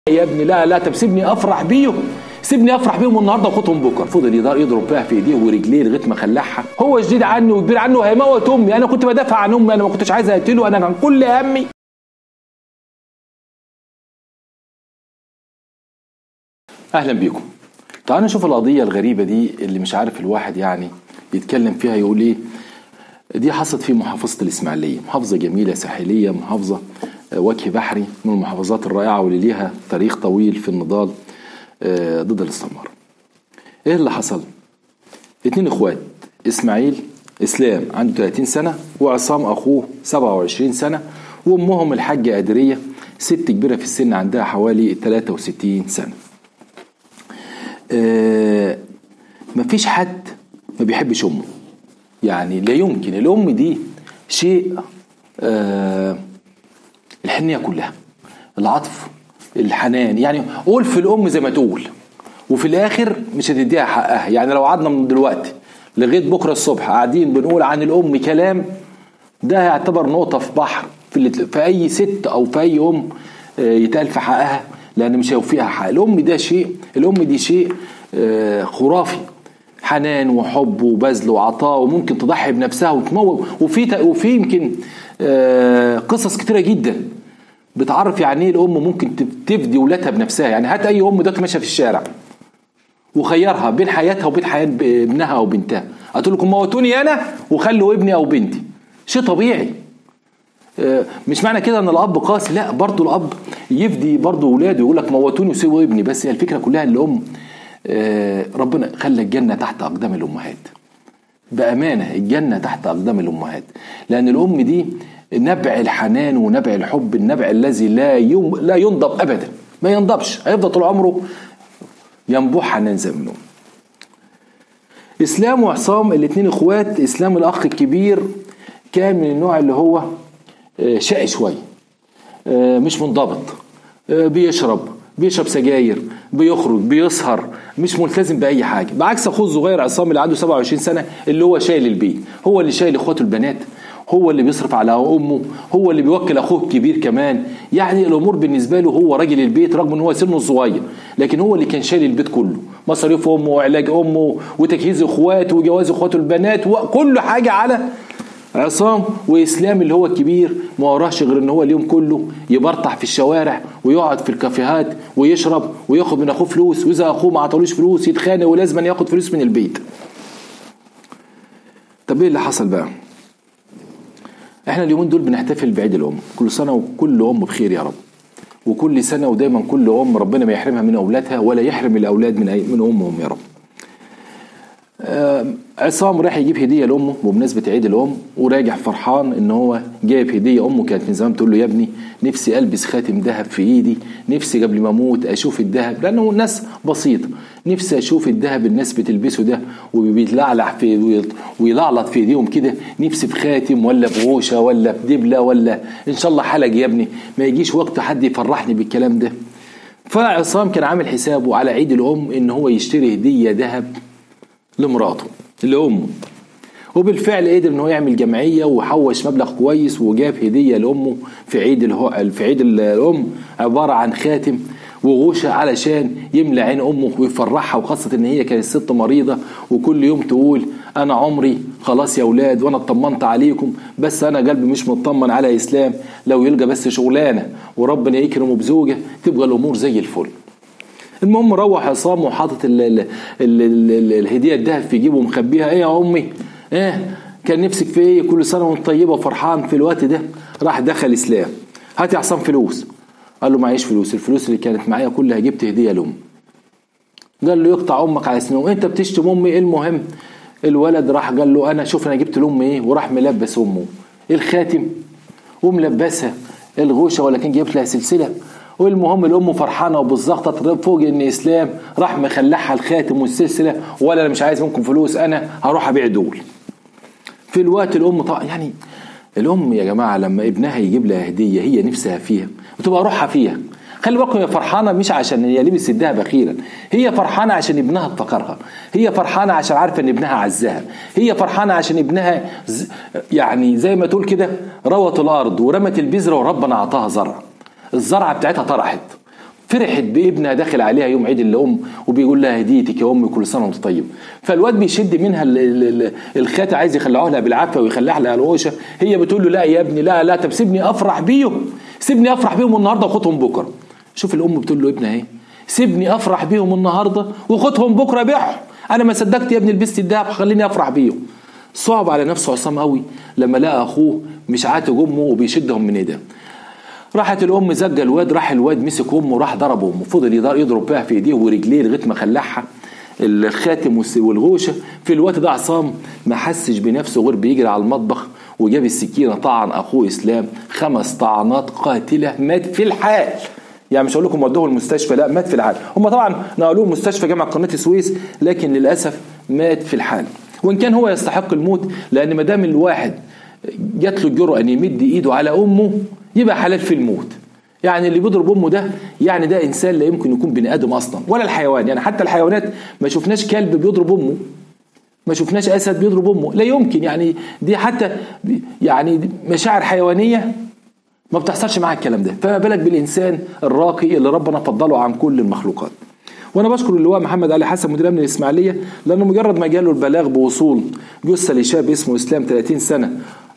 يا ابني لا لا، طب سيبني افرح بيهم، سيبني افرح بيهم النهارده وخدهم بكره. فضل يضرب فيها في ايديه ورجليه لغايه ما خلعها. هو شديد عني وكبير عنه وهيموت امي. انا كنت بدافع عن امي، انا ما كنتش عايز اقتله، انا كان كل همي. اهلا بيكم. تعالوا نشوف القضيه الغريبه دي اللي مش عارف الواحد يعني يتكلم فيها يقول ايه. دي حصلت في محافظه الاسماعيليه، محافظه جميله ساحليه، محافظه وجه بحري، من المحافظات الرائعه واللي ليها تاريخ طويل في النضال ضد الاستعمار. ايه اللي حصل؟ 2 اخوات، اسلام عنده 30 سنه وعصام اخوه 27 سنه، وامهم الحاجه قادريه ست كبيره في السن عندها حوالي 63 سنه. مفيش حد ما بيحبش امه، يعني لا يمكن. الام دي شيء الحنيه كلها، العطف، الحنان، يعني قول في الام زي ما تقول، وفي الاخر مش هتديها حقها. يعني لو قعدنا من دلوقتي لغايه بكره الصبح قاعدين بنقول عن الام كلام، ده هيعتبر نقطه في بحر في اي ست او في اي ام يتقال في حقها، لان مش هيوفيها حق. الام دي شيء خرافي، حنان وحب وبذل وعطاء، وممكن تضحي بنفسها وتموت. وفي يمكن قصص كتيره جدا بتعرف يعني ايه الام ممكن تفدي ولادها بنفسها. يعني هات اي ام دلوقتي ماشيه في الشارع وخيرها بين حياتها وبين حياه ابنها او بنتها، هتقول لكم موتوني انا وخلوا ابني او بنتي. شيء طبيعي. مش معنى كده ان الاب قاسي، لا، برضه الاب يفدي برضه اولاده، يقول لك موتوني وسيبوا ابني. بس هي الفكره كلها ان الام ربنا خلى الجنه تحت اقدام الامهات. بامانه الجنه تحت اقدام الامهات، لان الام دي نبع الحنان ونبع الحب، النبع الذي لا ينضب ابدا، ما ينضبش، هيفضل طول عمره ينبوح حنان زي منهم. اسلام وعصام الاتنين اخوات. اسلام الاخ الكبير كان من النوع اللي هو شقي شويه، مش منضبط، بيشرب سجاير، بيخرج، بيسهر، مش ملتزم باي حاجه، بعكس اخوه الصغير عصام اللي عنده 27 سنه، اللي هو شايل البيت، هو اللي شايل اخواته البنات، هو اللي بيصرف على امه، هو اللي بيوكل اخوه الكبير كمان. يعني الامور بالنسبه له هو راجل البيت، رغم ان هو سنه صغير، لكن هو اللي كان شايل البيت كله، مصاريف امه وعلاج امه وتجهيز اخواته وجواز اخواته البنات وكل حاجه على عصام. واسلام اللي هو الكبير ما وراهش غير ان هو اليوم كله يبرطح في الشوارع ويقعد في الكافيهات ويشرب وياخد من اخوه فلوس، واذا اخوه ما عطالوش فلوس يتخانق ولازم ياخد فلوس من البيت. طب ايه اللي حصل بقى؟ احنا اليومين دول بنحتفل بعيد الام، كل سنه وكل ام بخير يا رب، وكل سنه ودايما كل ام ربنا ما يحرمها من اولادها ولا يحرم الاولاد من امهم يا رب. عصام راح يجيب هديه لامه بمناسبه عيد الام، وراجع فرحان ان هو جايب هديه. امه كانت من زمان تقول له يا ابني نفسي البس خاتم ذهب في ايدي، نفسي قبل ما اموت اشوف الذهب، لانه الناس بسيطه، نفسي اشوف الذهب الناس بتلبسه ده وبيتلعلع ويلعلط في ايديهم كده، نفسي في خاتم ولا بغوشه ولا بدبله ولا ان شاء الله حلق يا ابني، ما يجيش وقت حد يفرحني بالكلام ده. فعصام كان عامل حسابه على عيد الام ان هو يشتري هديه ذهب لمراته لأمه، وبالفعل قدر ان هو يعمل جمعيه وحوش مبلغ كويس وجاب هديه لامه في عيد الام، عباره عن خاتم وغوشه علشان يملى عين امه ويفرحها، وخاصه ان هي كانت ست مريضه وكل يوم تقول انا عمري خلاص يا اولاد وانا اطمنت عليكم، بس انا قلبي مش مطمن على اسلام، لو يلقى بس شغلانه وربنا يكرمه بزوجه تبقى الامور زي الفل. المهم روح عصام وحاطط الهديه الذهب في جيبه ومخبيها. ايه يا امي؟ ايه كان نفسك في ايه؟ كل سنه وانت طيبه وفرحان. في الوقت ده راح دخل اسلام، هات يا عصام فلوس. قال له معيش فلوس، الفلوس اللي كانت معايا كلها جبت هديه لامي. قال له يقطع امك على سنهم، انت بتشتم امي ايه؟ المهم الولد راح قال له انا شوف انا جبت لامي ايه، وراح ملبس امه الخاتم وملبسها الغوشه، ولا كان جايب لها سلسله. والمهم الام فرحانه وبالظبط فوق ان اسلام راح مخلعها الخاتم والسلسله، ولا انا مش عايز منكم فلوس، انا هروح ابيع دول. في الوقت الام طبعا يعني الام يا جماعه لما ابنها يجيب لها هديه هي نفسها فيها وتبقى روحها فيها، خلي بالكم هي فرحانه مش عشان هي لبست الذهب اخيرا، هي فرحانه عشان ابنها افتكرها، هي فرحانه عشان عارفه ان ابنها عزها، هي فرحانه عشان ابنها يعني زي ما تقول كده روت الارض ورمت البذره وربنا اعطاها زرع، الزرعه بتاعتها طرحت، فرحت بابنها داخل عليها يوم عيد الام وبيقول لها هديتك يا امي كل سنه وانت طيب. فالواد بيشد منها الخاتة، عايز يخلعوها لها بالعافيه ويخلعها لها الوشه. هي بتقول له لا يا ابني لا لا، طب سيبني افرح بيهم، سيبني افرح بيهم النهارده وخدهم بكره. شوف الام بتقول له ابنها ايه، سيبني افرح بيهم النهارده وخدهم بكره بيعهم، انا ما صدقت يا ابني لبست الدهب خليني افرح بيهم. صعب على نفسه عصام قوي لما لقى اخوه مش عاتق امه وبيشدهم من ايديه. راحت الام زجه الواد، راح الواد مسك امه وراح ضرب امه، فضل يضرب بها في ايديه ورجليه لغايه ما خلعها الخاتم والغوشه. في الوقت ده عصام ما حسش بنفسه غير بيجري على المطبخ وجاب السكينه طعن اخوه اسلام 5 طعنات قاتله، مات في الحال. يعني مش هقول لكم ودوه المستشفى، لا مات في الحال. هم طبعا نقلوه مستشفى جامعه قناه السويس، لكن للاسف مات في الحال. وان كان هو يستحق الموت، لان ما دام الواحد جات له الجرأه ان يمد ايده على امه يبقى حلال في الموت. يعني اللي بيضرب امه ده يعني ده انسان لا يمكن يكون بني ادم اصلا، ولا الحيوان. يعني حتى الحيوانات ما شفناش كلب بيضرب امه، ما شفناش اسد بيضرب امه، لا يمكن. يعني دي حتى يعني مشاعر حيوانيه ما بتحصلش معاه الكلام ده، فما بالك بالانسان الراقي اللي ربنا فضله عن كل المخلوقات. وانا بشكر اللواء محمد علي حسن مدير امن الاسماعيليه، لانه مجرد ما جاله البلاغ بوصول جثه لشاب اسمه اسلام 30 سنه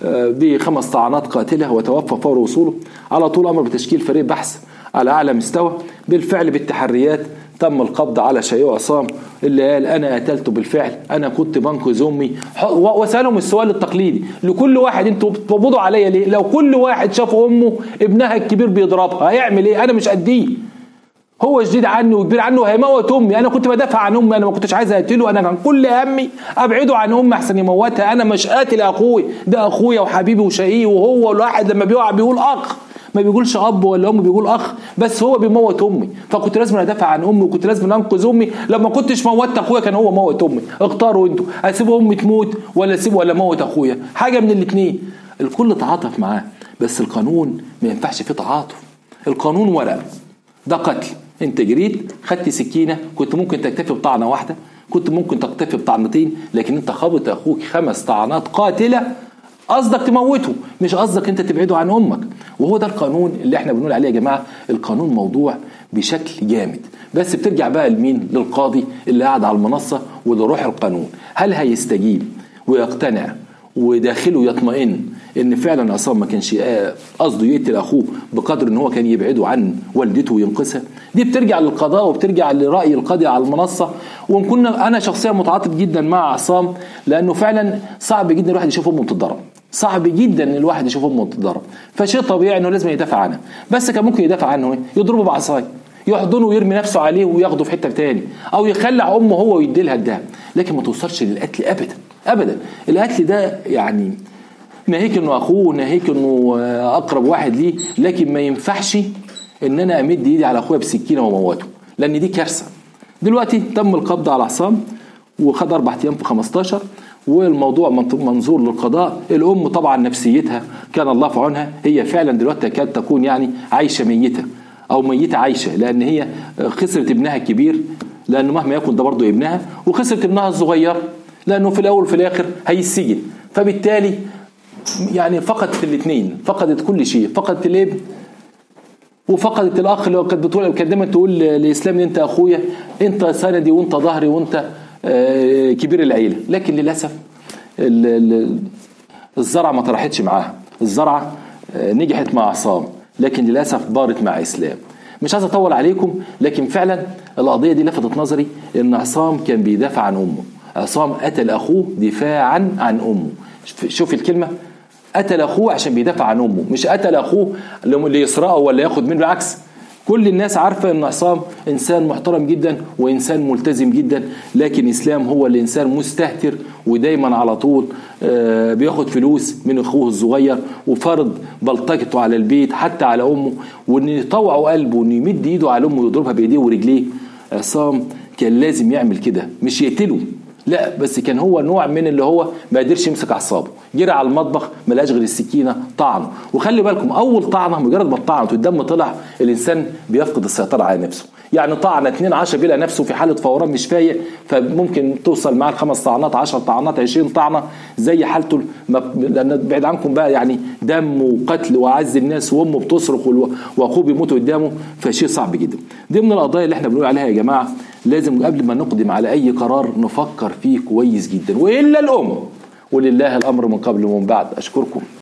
ب5 طعنات قاتله وتوفى فور وصوله، على طول امر بتشكيل فريق بحث على اعلى مستوى. بالفعل بالتحريات تم القبض على شيوع عصام اللي قال انا قتلته بالفعل، انا كنت بنقذ امي. وسالهم السؤال التقليدي لكل واحد، انتوا بتقبضوا عليا ليه؟ لو كل واحد شاف امه ابنها الكبير بيضربها هيعمل ايه؟ انا مش قديه، هو جديد عني وكبير عنه هيموت امي. انا كنت بدافع عن امي، انا ما كنتش عايز اقتله، انا كان كل همي ابعده عن امي احسن يموتها. انا مش قاتل اخوي، ده اخويا وحبيبي وشقيقي، وهو الواحد لما بيقع بيقول اخ، ما بيقولش اب ولا ام، بيقول اخ، بس هو بيموت امي. فكنت لازم ادافع عن امي وكنت لازم انقذ امي. لما كنتش موتت اخويا كان هو موت امي. اختاروا انتوا، اسيب امي تموت ولا اسيب ولا موت اخويا؟ حاجه من الاثنين. الكل تعاطف معاه، بس القانون ما ينفعش فيه تعاطف. القانون ورق، ده قتل. انت جريت خدت سكينه، كنت ممكن تكتفي بطعنه واحده، كنت ممكن تكتفي بطعنتين، لكن انت خبط اخوك 5 طعنات قاتله. قصدك تموته، مش قصدك انت تبعده عن امك. وهو ده القانون اللي احنا بنقول عليه يا جماعه. القانون موضوع بشكل جامد، بس بترجع بقى لمين؟ للقاضي اللي قاعد على المنصه ولروح القانون. هل هيستجيب ويقتنع وداخله يطمئن ان فعلا عصام ما كانش قصده يقتل اخوه بقدر ان هو كان يبعده عن والدته وينقذها؟ دي بترجع للقضاء وبترجع لراي القاضي على المنصه. وان كنا انا شخصيا متعاطف جدا مع عصام، لانه فعلا صعب جدا الواحد يشوف امه بتتضرب، صعب جدا ان الواحد يشوف امه بتتضرب، فشيء طبيعي انه لازم يدافع عنها. بس كان ممكن يدافع عنه ايه؟ يضربه بعصايه، يحضنه ويرمي نفسه عليه وياخده في حته تاني، او يخلع امه هو ويدي لها الدهب. لكن ما توصلش للقتل ابدا ابدا. القتل ده يعني ناهيك انه اخوه، ناهيك انه اقرب واحد ليه، لكن ما ينفعش ان انا امد ايدي على اخويا بسكينه وموته، لان دي كارثه. دلوقتي تم القبض على عصام وخد 4 ايام في 15، والموضوع منظور للقضاء. الام طبعا نفسيتها كان الله في عونها، هي فعلا دلوقتي تكاد تكون يعني عايشه ميته او ميته عايشه، لان هي خسرت ابنها الكبير، لانه مهما يكن ده برضه ابنها، وخسرت ابنها الصغير لانه في الاول وفي الاخر هيسجن. فبالتالي يعني فقدت الاثنين، فقدت كل شيء، فقدت الابن وفقدت الاخ اللي كانت دايما تقول لاسلام انت اخويا، انت سندي وانت ظهري وانت كبير العيله. لكن للاسف الزرعه ما طرحتش معاها، الزرعه نجحت مع عصام لكن للاسف بارت مع اسلام. مش عايز اطول عليكم، لكن فعلا القضيه دي لفتت نظري ان عصام كان بيدافع عن امه. عصام قتل اخوه دفاعا عن امه. شوف الكلمه، قتل اخوه عشان بيدافع عن امه، مش قتل اخوه ليسرقه ولا ياخد منه. بالعكس، كل الناس عارفه ان عصام انسان محترم جدا وانسان ملتزم جدا، لكن اسلام هو الانسان مستهتر ودايما على طول بياخد فلوس من اخوه الصغير وفرض بلطجته على البيت حتى على امه، وان يطوعه قلبه وان يمد ايده على امه ويضربها بايديه ورجليه. عصام كان لازم يعمل كده، مش يقتله، لا، بس كان هو نوع من اللي هو ما قدرش يمسك اعصابه، جرى على المطبخ ما لقاش غير السكينه طعنه. وخلي بالكم اول طعنه مجرد ما طعنت والدم طلع الانسان بيفقد السيطره على نفسه. يعني طعنه 2 10 بيلاقي نفسه في حاله فوران مش فايق، فممكن توصل معاه 5 طعنات 10 طعنات 20 طعنه زي حالته. لان بعيد عنكم بقى يعني دم وقتل واعز الناس وامه بتصرخ واخوه بيموت قدامه، فشيء صعب جدا. دي من القضايا اللي احنا بنقول عليها يا جماعه لازم قبل ما نقدم على اي قرار نفكر فيه كويس جدا. والا الام ولله الامر من قبل ومن بعد. اشكركم.